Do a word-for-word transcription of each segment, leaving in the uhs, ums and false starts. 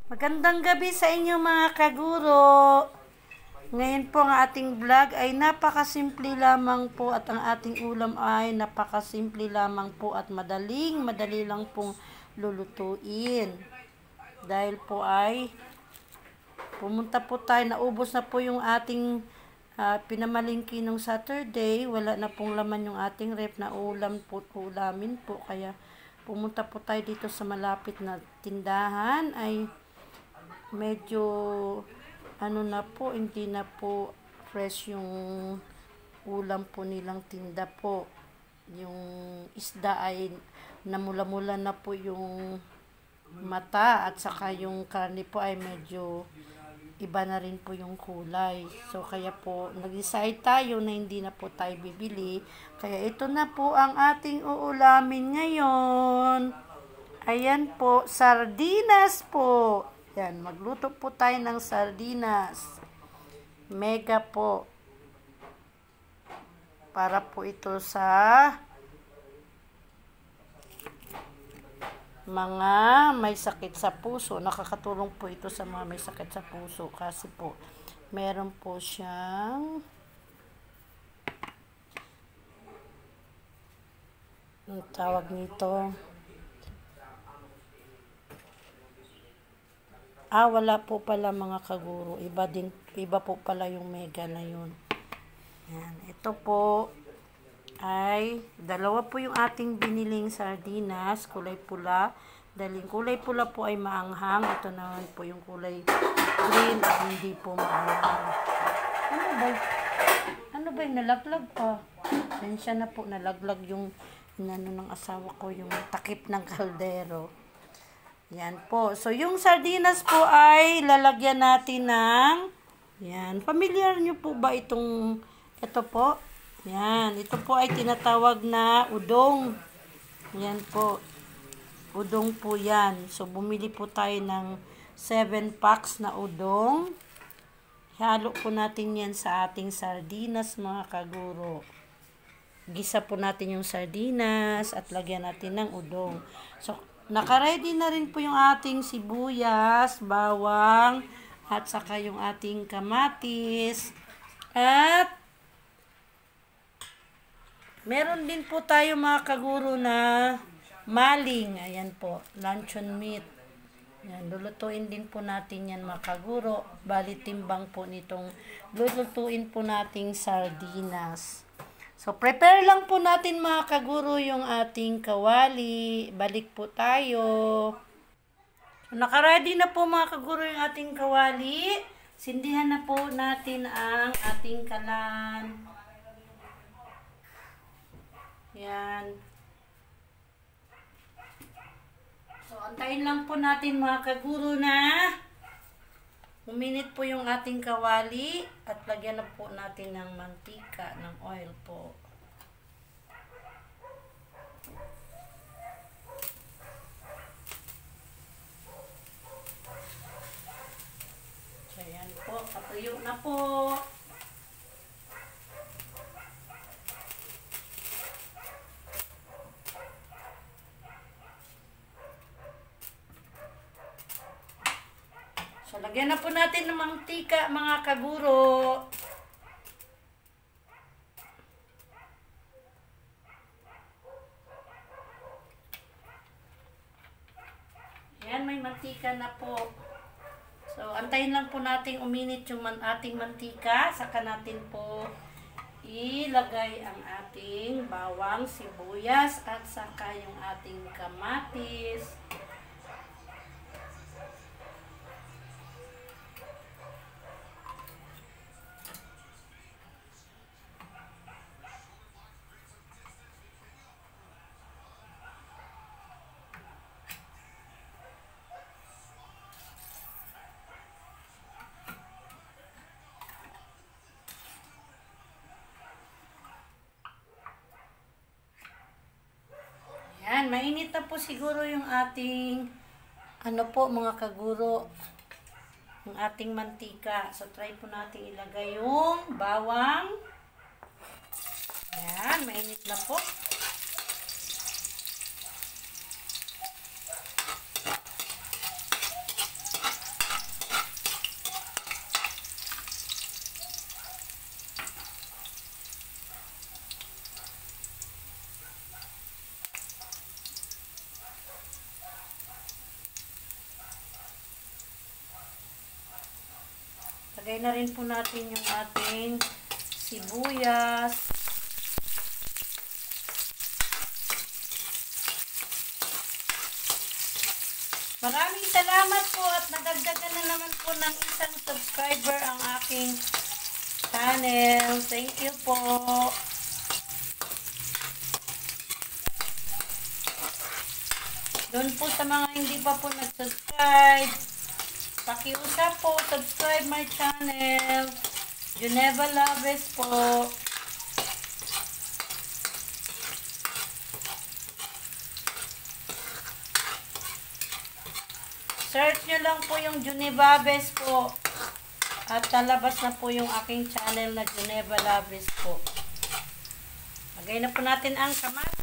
Magandang gabi sa inyo mga kaguro. Ngayon po ang ating vlog ay napakasimple lamang po at ang ating ulam ay napakasimple lamang po at madaling madali lang pong lulutuin. Dahil po ay pumunta po tayo, naubos na po yung ating uh, pinamalingki nung Saturday. Wala na pong laman yung ating ref na ulam po, ulamin po. Kaya pumunta po tayo dito sa malapit na tindahan ay medyo ano na po, hindi na po fresh yung ulam po nilang tinda po. Yung isda ay namula-mula na po yung mata at saka yung karne po ay medyo iba na rin po yung kulay. So kaya po nag-decide tayo na hindi na po tayo bibili. Kaya ito na po ang ating uulamin ngayon. Ayan po, sardinas po. Yan, magluto po tayo ng sardinas. Mega po. Para po ito sa mga may sakit sa puso. Nakakatulong po ito sa mga may sakit sa puso. Kasi po, meron po siyang ang tawag nito. Ah, wala po pala mga kaguro. Iba din, iba po pala yung mega na yun. Yan. Ito po ay dalawa po yung ating biniling sardinas, kulay pula. Dahil yung kulay pula po ay maanghang. Ito naman po yung kulay green at hindi po maanghang. Ano ba? Ano ba yung nalaglag pa? Yan siya na po, nalaglag yung inano ng asawa ko, yung takip ng kaldero. Yan po. So, yung sardinas po ay lalagyan natin ng, yan, familiar nyo po ba itong, ito po? Yan, ito po ay tinatawag na udong. Yan po. Udong po yan. So, bumili po tayo ng seven packs na udong. Halo po natin yan sa ating sardinas, mga kaguro. Gisa po natin yung sardinas at lagyan natin ng udong. So, naka-ready na rin po yung ating sibuyas, bawang, at saka yung ating kamatis. At meron din po tayo mga kaguro na maling. Ayan po, luncheon meat. Ayan, lulutuin din po natin yan mga kaguro. Bali timbang po nitong lulutuin po nating sardinas. So, prepare lang po natin mga kaguro yung ating kawali. Balik po tayo. So, naka-ready na po mga kaguro yung ating kawali. Sindihan na po natin ang ating kalan. Yan. So, antayin lang po natin mga kaguro na uminit po yung ating kawali at lagyan na po natin ng mantika, ng oil po. So, yan po. Patuyo na po. So, lagyan na po natin ng mantika, mga kaguro. Ayan, may mantika na po. So, antayin lang po natin uminit yung man ating mantika. Saka natin po ilagay ang ating bawang, sibuyas, at saka yung ating kamatis. Yan, mainit na po siguro yung ating, ano po mga kaguro, yung ating mantika. So, try po natin ilagay yung bawang. Yan, mainit na po. Lagay na rin po natin yung ating sibuyas. Maraming salamat po at nadagdagan na naman po ng isang subscriber ang aking channel. Thank you po. Doon po sa mga hindi pa po nag-subscribe, pakiusap po, subscribe my channel. Juneva Loves po. Search nyo lang po yung Juneva Loves po. At lalabas na po yung aking channel na Juneva Loves po. Lagay na po natin ang kamatis.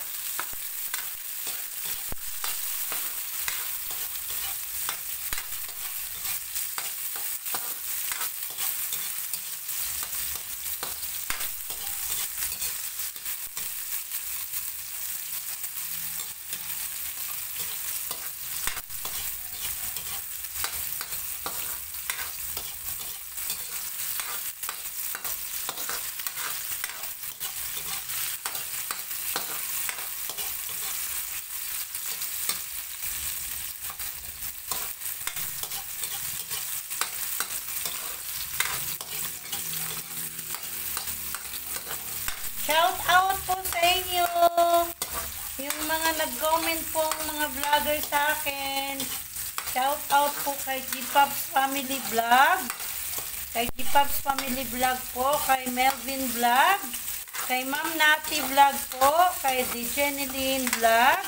Shout out po sa inyo. Yung mga nag-comment pong mga vlogger sa akin. Shout out po kay G-Pops Family Vlog. Kay G-Pops Family Vlog po. Kay Melvin Vlog. Kay Ma'am Nati Vlog po. Kay Dijeneline Vlog.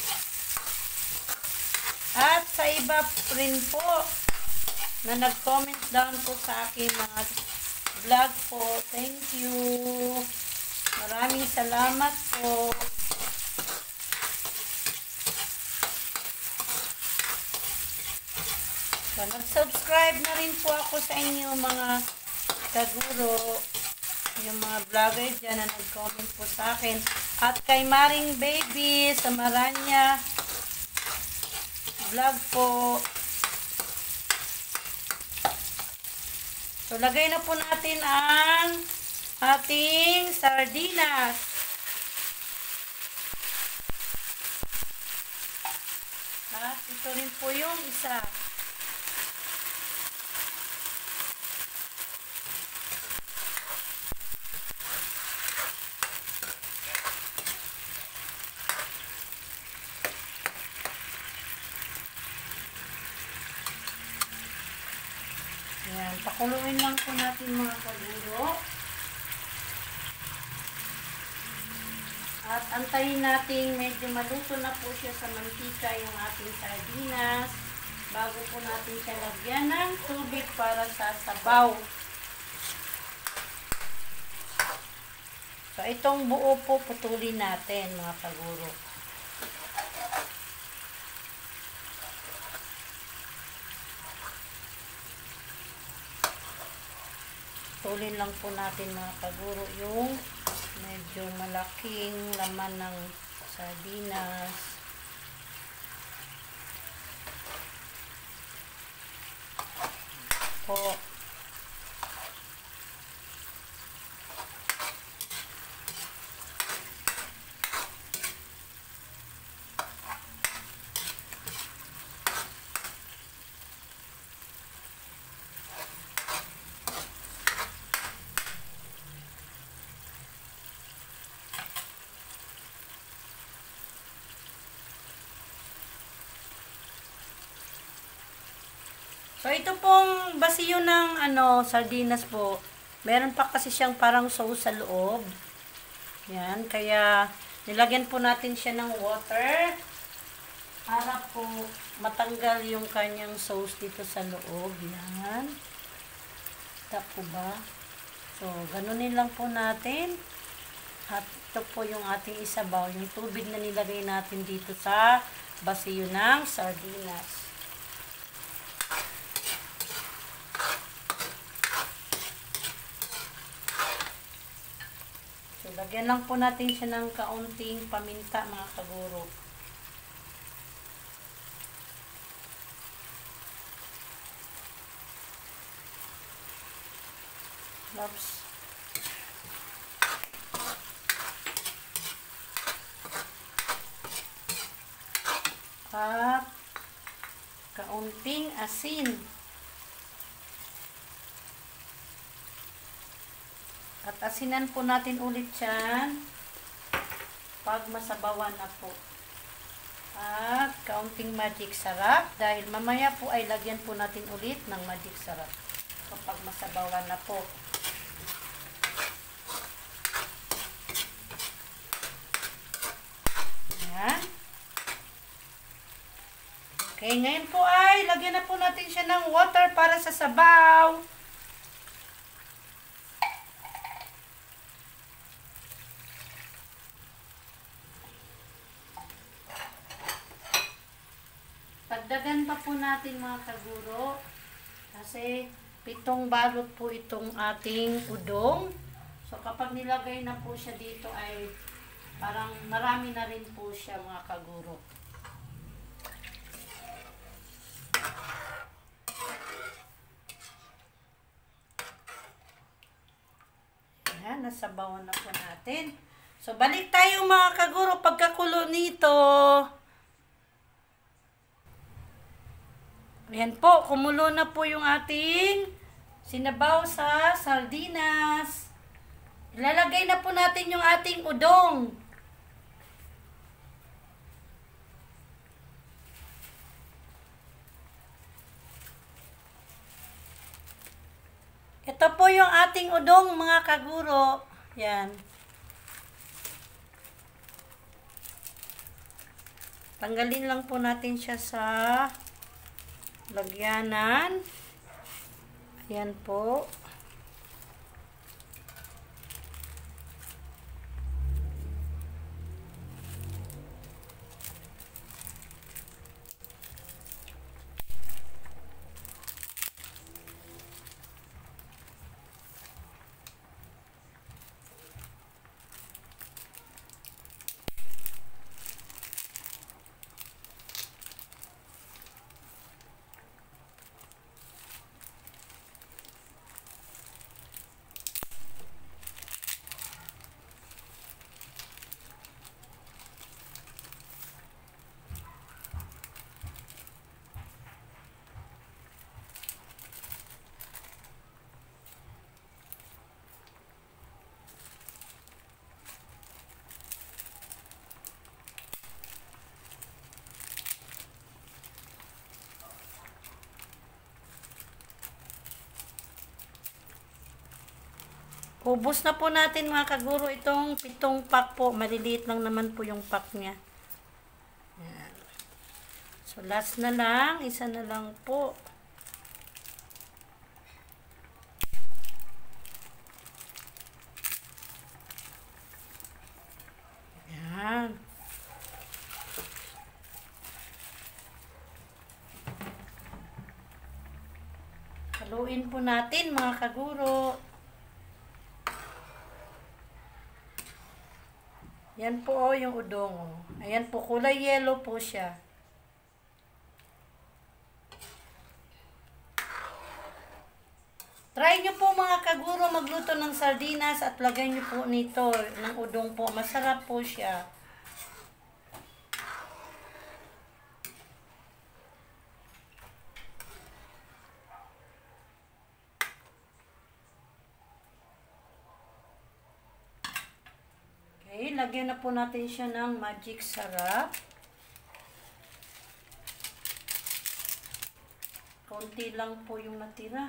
At sa iba rin po na nag-comment down po sa akin mga vlog po. Thank you. Maraming salamat po. So, nag-subscribe na rin po ako sa inyo mga kaguro. Yung mga vlogger dyan na nag-comment po sa akin. At kay Maring Baby sa Maranya vlog po. So, lagay na po natin ang ating sardinas. At ito rin po yung isa. Ayan, pakuluin lang po natin mga kaguro. At antayin natin medyo maluto na po siya sa mantika yung ating sardinas bago po natin siya lagyan ng tubig para sa sabaw. So itong buo po putulin natin mga kaguro. Putulin lang po natin mga kaguro yung medyo malaking laman ng sardinas. Po. So, ito pong basiyo ng ano, sardinas po. Meron pa kasi siyang parang sauce sa loob. Yan. Kaya, nilagyan po natin siya ng water para po matanggal yung kanyang sauce dito sa loob. Yan. Kita po ba? So, ganunin lang po natin. At ito po yung ating isabaw. Yung tubig na nilagay natin dito sa basiyo ng sardinas. So, lagyan lang po natin siya ng kaunting paminta mga kaguro. Oops. At kaunting asin. At asinan po natin ulit yan pag masabawan na po. At kaunting magic sarap dahil mamaya po ay lagyan po natin ulit ng magic sarap kapag masabawan na po. Ayan. Okay, ngayon po ay lagyan na po natin siya ng water para sa sabaw. Dagdagan pa po natin mga kaguro kasi pitong balot po itong ating udong. So kapag nilagay na po siya dito ay parang marami na rin po siya mga kaguro. Ayan, nasabawan na po natin. So balik tayo mga kaguro pagkakulo nito. Ayan po, kumulo na po yung ating sinabaw sa sardinas. Ilalagay na po natin yung ating udong. Ito po yung ating udong mga kaguro. Yan. Tanggalin lang po natin siya sa lagyanan. Ayan po. Ubos na po natin mga kaguro itong pitong pack po. Maliliit lang naman po yung pack niya. Ayan. So last na lang. Isa na lang po. Ayan. Haluin po natin mga kaguro. Yan po oh, yung udong. Oh. Ayan po, kulay yellow po siya. Try nyo po mga kaguro magluto ng sardinas at lagay nyo po nito ng udong po. Masarap po siya. Okay, lagyan na po natin siya ng magic sarap. Konti lang po yung natira.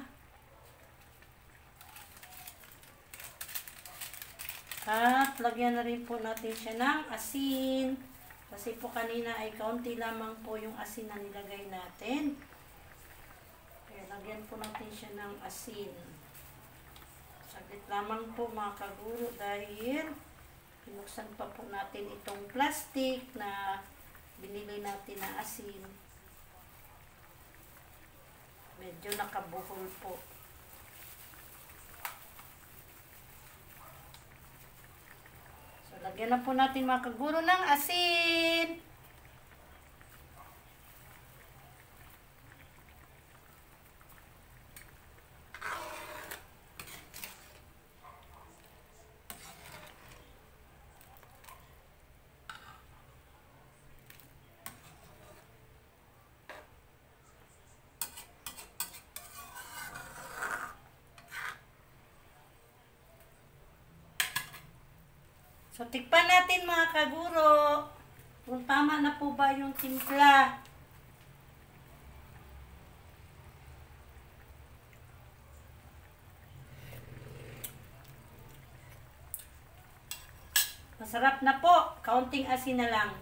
At lagyan na rin po natin siya ng asin. Kasi po kanina ay kaunti lamang po yung asin na nilagay natin. Kaya lagyan po natin siya ng asin. Saglit lamang po mga kaguro dahil pinuksan pa po natin itong plastic na binili natin na asin. Medyo nakabuhol po. So, lagyan na po natin mga kaguro ng asin. So, tikpan natin mga kaguro. Kung tama na po ba yung timpla. Masarap na po. Kaunting asin na lang.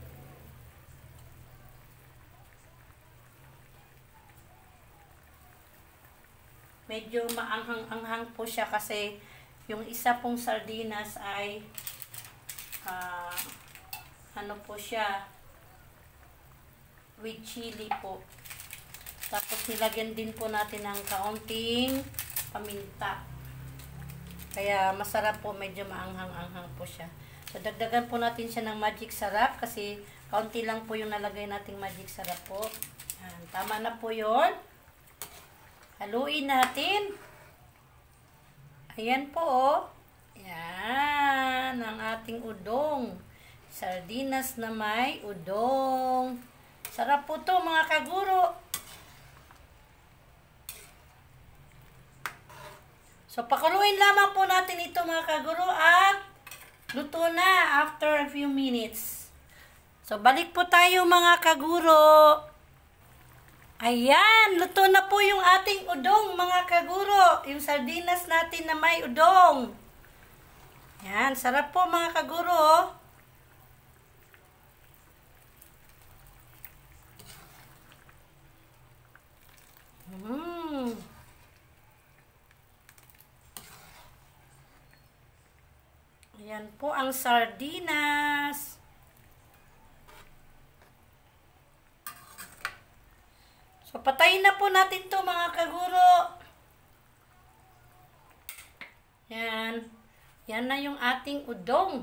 Medyo maanghang-anghang po siya kasi yung isa pong sardinas ay uh, ano po siya with chili po. Tapos nilagyan din po natin ng kaunting paminta. Kaya masarap po, medyo maanghang-anghang po siya. So dagdagan po natin siya ng magic sarap kasi kaunti lang po yung nalagay nating magic sarap po. Yan, tama na po yun. Haluin natin. Ayan po oh. Yan ang ating udong. Sardinas na may udong. Sarap po to mga kaguro. So pakuluin lamang po natin ito mga kaguro at luto na after a few minutes. So balik po tayo mga kaguro. Ayan, luto na po yung ating udong mga kaguro. Yung sardinas natin na may udong. Yan, sarap po mga kaguro. Mm. Ayan po ang sardinas. So, patayin na po natin to mga kaguro. Yan. Yan na yung ating udong.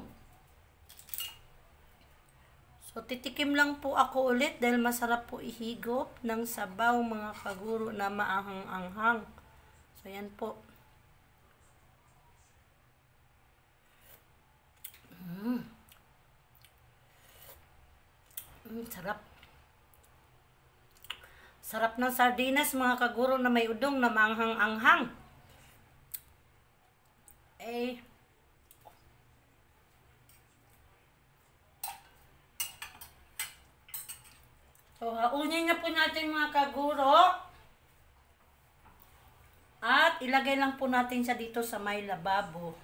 So, titikim lang po ako ulit dahil masarap po ihigop ng sabaw mga kaguro na maanghang-anghang. So, yan po. Mm. Mm, sarap. Sarap ng sardinas mga kaguro na may udong na maanghang-anghang. Eh. So, haunin na po natin mga kaguro. At ilagay lang po natin siya dito sa may lababo.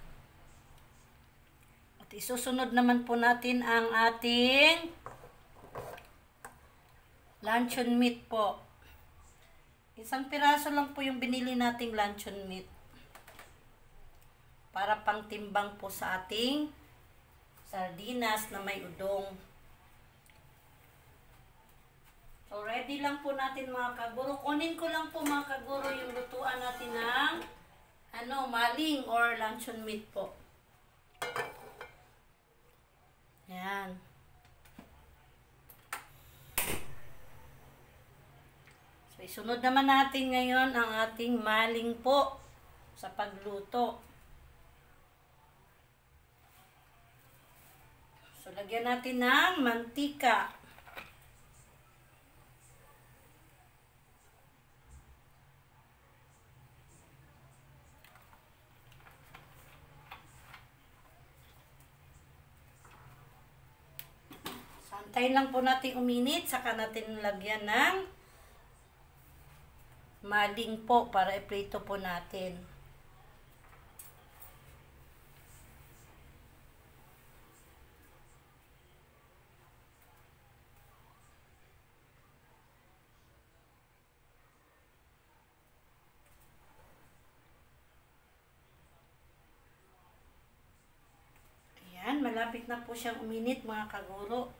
At isusunod naman po natin ang ating luncheon meat po. Isang piraso lang po yung binili nating luncheon meat. Para pang timbang po sa ating sardinas na may udong. So, ready lang po natin mga kaguro. Kunin ko lang po mga kaguro yung lutuan natin ng ano, maling or luncheon meat po. Yan. So, isunod naman natin ngayon ang ating maling po sa pagluto. So, lagyan natin ng mantika. Antayin lang po natin uminit, saka natin lagyan ng maling po para iprito po natin. Ayan, malapit na po siyang uminit mga kaguro.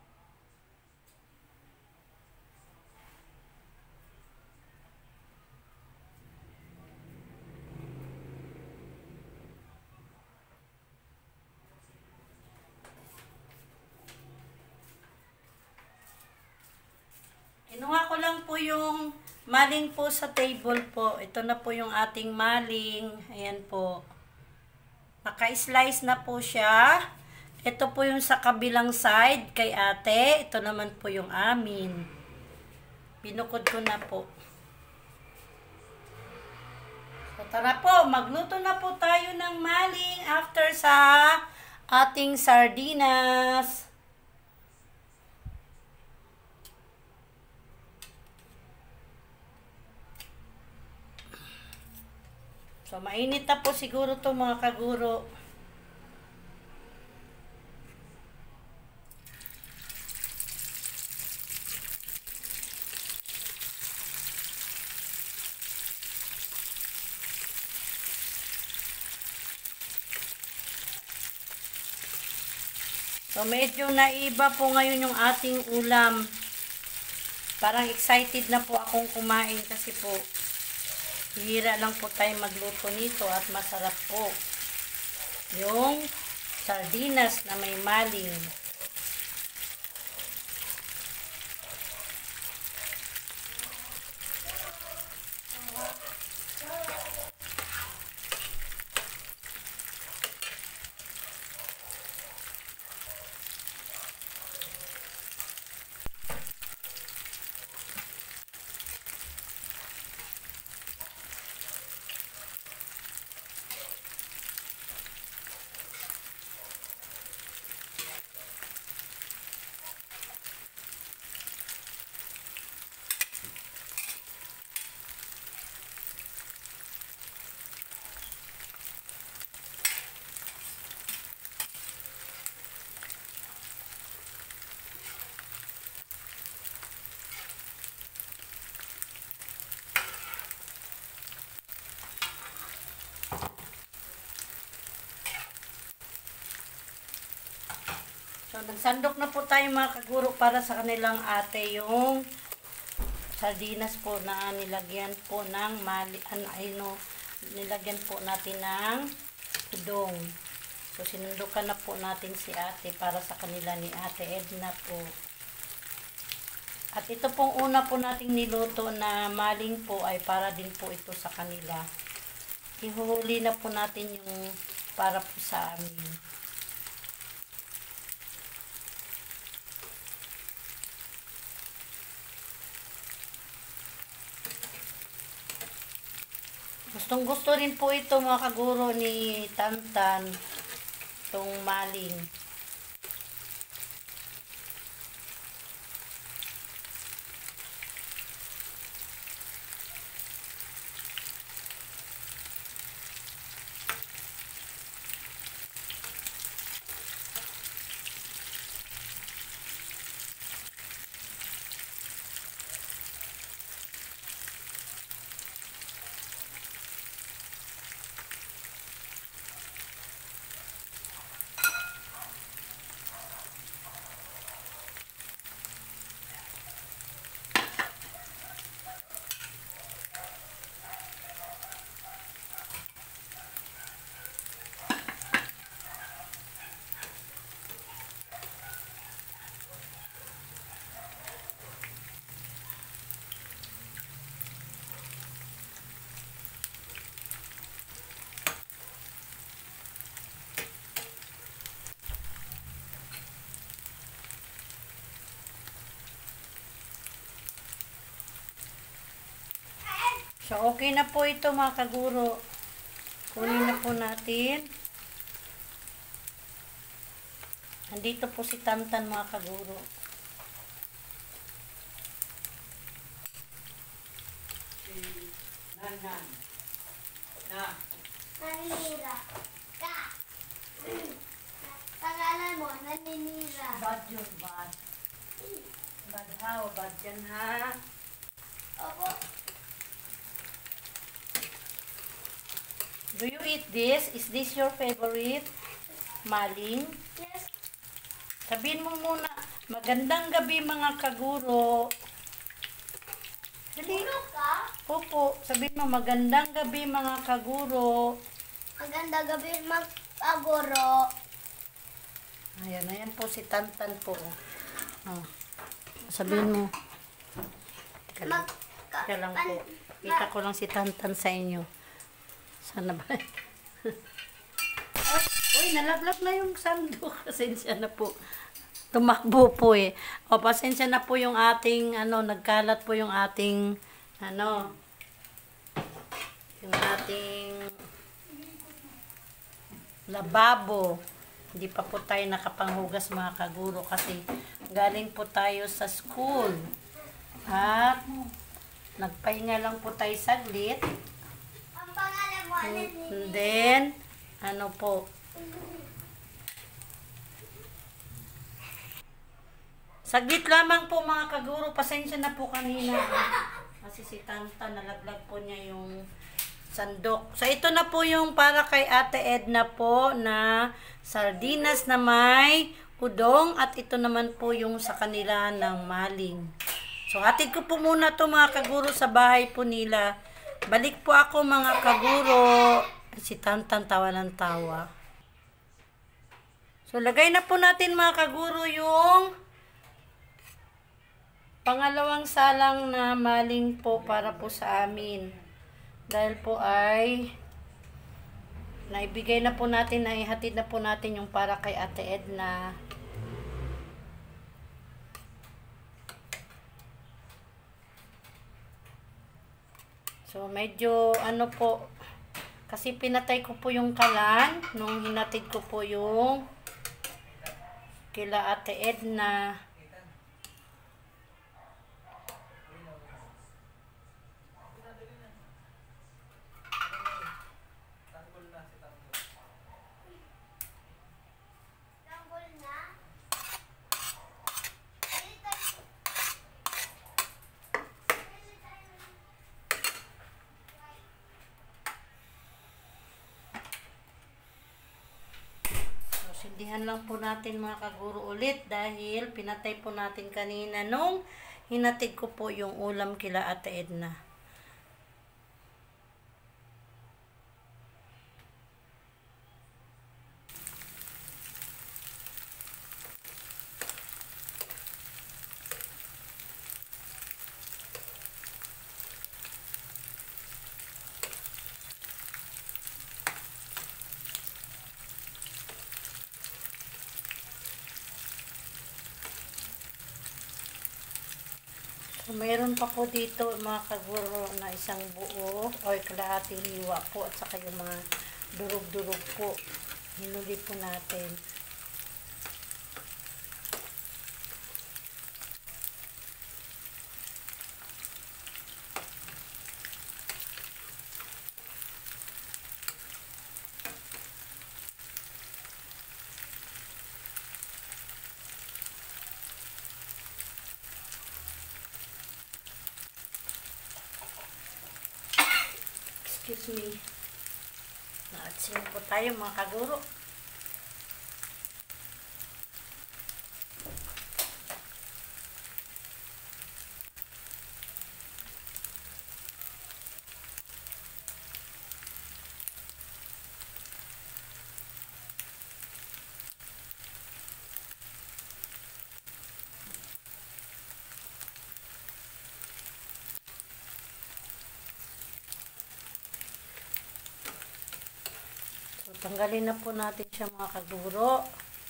Kinuha ko lang po yung maling po sa table po. Ito na po yung ating maling. Ayan po. Naka-slice na po siya. Ito po yung sa kabilang side kay ate. Ito naman po yung amin. Binukod ko na po. So, tara po. Magluto na po tayo ng maling after sa ating sardinas. So, mainit na po siguro to mga kaguro. So, medyo naiba po ngayon yung ating ulam. Parang excited na po akong kumain kasi po hira lang po tayo magluto nito at masarap po. Yung sardinas na may maling. So, nagsandok na po tayo mga kaguro para sa kanilang ate yung sardinas po na nilagyan po ng mali, ano, ano, nilagyan po natin ng udong. So, sinundukan na po natin si ate para sa kanila ni ate Edna po. At ito pong una po nating niluto na maling po ay para din po ito sa kanila. Ihuhuli na po natin yung para po sa amin. Gustong gusto rin po ito mga kaguro ni Tantan, itong maling. So, okay na po ito mga kaguro. Kunin na po natin. Andito po si Tantan mga kaguro. Si Nanan. Na. Naninira. Ka. Pangalan mo, naninira. Bad yun, bad. Bad how? Bad yan ha? Opo. Do you eat this? Is this your favorite? Maling? Yes. Sabihin mo muna, magandang gabi mga kaguro. Dali. Ulo ka? Opo, sabihin mo, magandang gabi mga kaguro. Maganda gabi mag-agoro. Ayan, ayan po si Tantan po. Oh. Sabihin mo. Teka lang, Mag... teka lang po. Kita ko lang si Tantan sa inyo. Sana ba? Uy, nalaglag na yung sando. Pasensya na po. Tumakbo po eh. O, pasensya na po yung ating, ano, nagkalat po yung ating, ano, yung ating lababo. Hindi pa po tayo nakapanghugas mga kaguro kasi galing po tayo sa school. At nagpahinga lang po tayo saglit. Ang pangalan mo, ano And then, ano po, saglit lamang po mga kaguro, pasensya na po kanina. Kasi si Tanta nalaglag po niya yung sandok. So ito na po yung para kay Ate Edna po na sardinas na may udong at ito naman po yung sa kanila ng maling. So hatid ko po muna to mga kaguro sa bahay po nila. Balik po ako mga kaguro. Si Tantan tawa ng tawa. So lagay na po natin mga kaguro yung pangalawang salang na maling po para po sa amin. Dahil po ay naibigay na po natin, naihatid na po natin yung para kay Ate Edna. So medyo ano po, kasi pinatay ko po yung kalan nung hinatid ko po yung kila Ate Edna. Tanggol na? Sindihan lang po natin mga kaguro ulit dahil pinatay po natin kanina nung hinatid ko po yung ulam kila Ate Edna. So, mayroon pa po dito mga kaguro na isang buo o kalahating hiwa po at saka yung mga durog-durog po. Hinuli po natin. Excuse me. Naatsin po tayo mga kaguro. Tanggalin na po natin siya mga kaguro.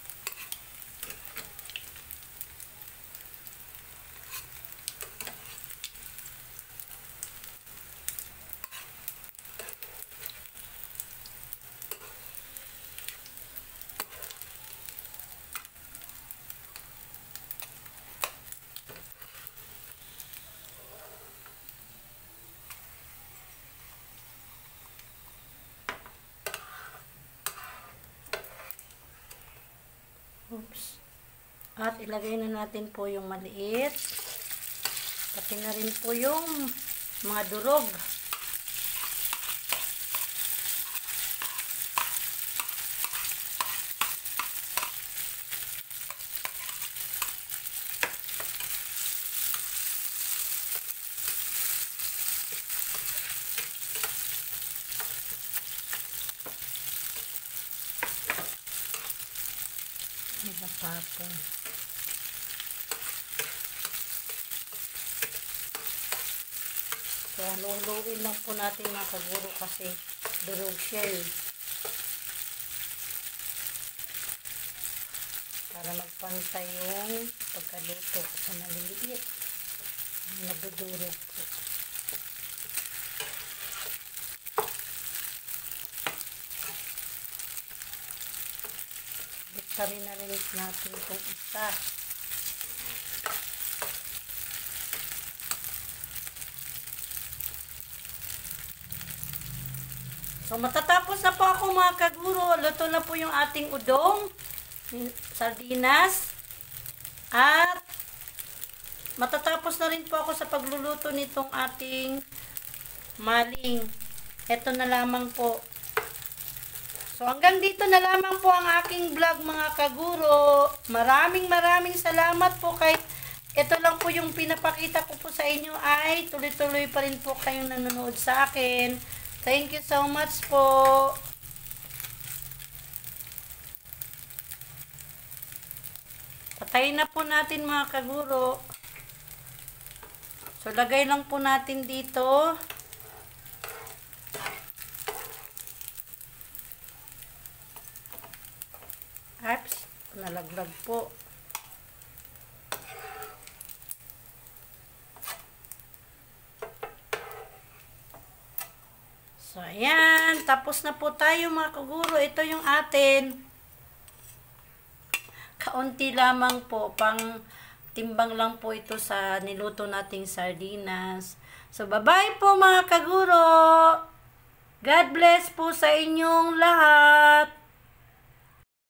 Oops. At ilagay na natin po yung maliit. Pati na rin po yung mga durog. Iba pa po. So, luluin lang po natin mga kaguro kasi durog siya eh. Para magpantay yung pagkaluto sa maliliit. Nadudurog po. Tarinarinig natin itong isa. So, matatapos na po ako mga kaguro. Luto na po yung ating udong, sardinas, at matatapos na rin po ako sa pagluluto nitong ating maling. Ito na lamang po. So, hanggang dito na lamang po ang aking vlog mga kaguro. Maraming maraming salamat po kahit ito lang po yung pinapakita ko po sa inyo ay tuloy-tuloy pa rin po kayong nanonood sa akin. Thank you so much po. Patayin na po natin mga kaguro. So, lagay lang po natin dito. Oops, nalaglag po. So, ayan. Tapos na po tayo mga kaguro. Ito yung atin. Kaunti lamang po. Pang timbang lang po ito sa niluto nating sardinas. So, bye-bye po mga kaguro. God bless po sa inyong lahat.